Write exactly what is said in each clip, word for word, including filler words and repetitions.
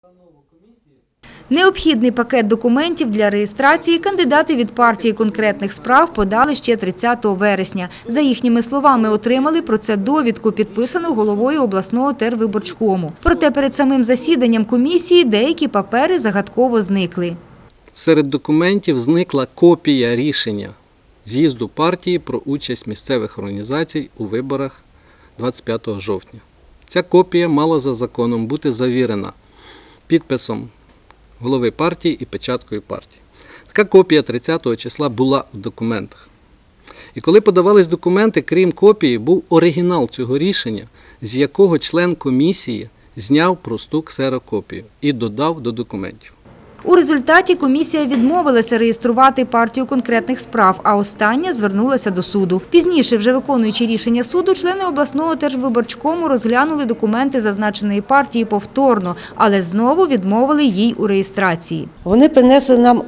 Необхідний пакет документів для реєстрації кандидати від партії конкретних справ подали ще тридцятого вересня. За їхніми словами, отримали про це довідку, підписану головою обласного тервиборчкому. Проте перед самим засіданням комісії деякі папери загадково зникли. Серед документів зникла копія рішення з'їзду партії про участь місцевих організацій у виборах двадцять п'ятого жовтня. Ця копія мала за законом бути завірена підписом голови партії і печаткою партії. Така копія тридцятого числа була в документах. І коли подавались документи, крім копії, був оригінал цього рішення, з якого член комісії зняв просту ксерокопію і додав до документів. У результаті комісія відмовилася реєструвати партію конкретних справ, а остання звернулася до суду. Пізніше, вже виконуючи рішення суду, члени обласного тервиборчкому розглянули документи зазначеної партії повторно, але знову відмовили їй у реєстрації. Вони принесли нам,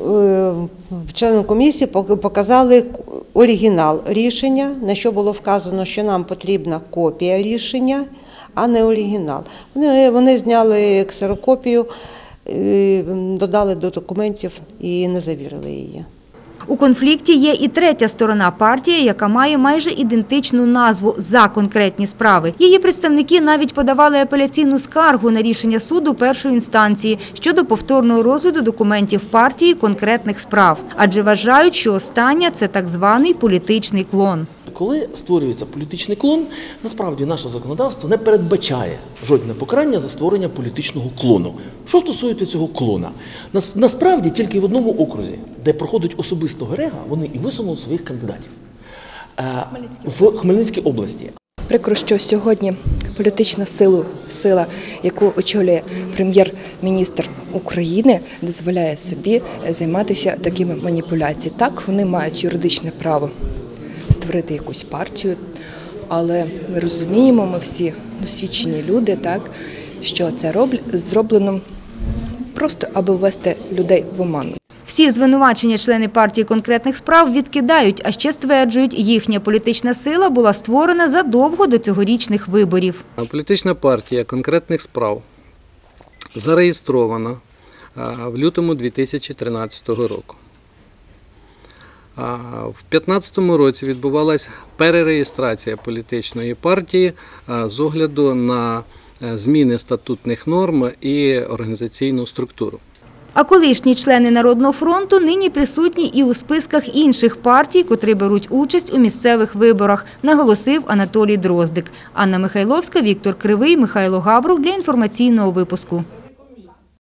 членам комісії, показали оригінал рішення, на що було вказано, що нам потрібна копія рішення, а не оригінал. Вони, вони зняли ксерокопію, додали до документів і не завірили її. У конфлікті є і третя сторона – партія, яка має майже ідентичну назву «За конкретні справи». Її представники навіть подавали апеляційну скаргу на рішення суду першої інстанції щодо повторного розгляду документів партії конкретних справ. Адже вважають, що остання – це так званий політичний клон. Коли створюється політичний клон, насправді наше законодавство не передбачає жодне покарання за створення політичного клону. Що стосується цього клона? Насправді тільки в одному окрузі, де проходить особистого рега, вони і висунули своїх кандидатів. В Хмельницькій області. Прикро, що сьогодні політична сила, сила, яку очолює прем'єр-міністр України, дозволяє собі займатися такими маніпуляціями. Так, вони мають юридичне право створити якусь партію, але ми розуміємо, ми всі досвідчені люди, так, що це зроблено просто, аби ввести людей в оману. Всі звинувачення члени партії конкретних справ відкидають, а ще стверджують, їхня політична сила була створена задовго до цьогорічних виборів. Політична партія конкретних справ зареєстрована в лютому дві тисячі тринадцятого року. В дві тисячі п'ятнадцятому році відбувалася перереєстрація політичної партії з огляду на зміни статутних норм і організаційну структуру. А колишні члени Народного фронту нині присутні і у списках інших партій, котрі беруть участь у місцевих виборах, наголосив Анатолій Дроздик. Анна Михайловська, Віктор Кривий, Михайло Габрук для інформаційного випуску.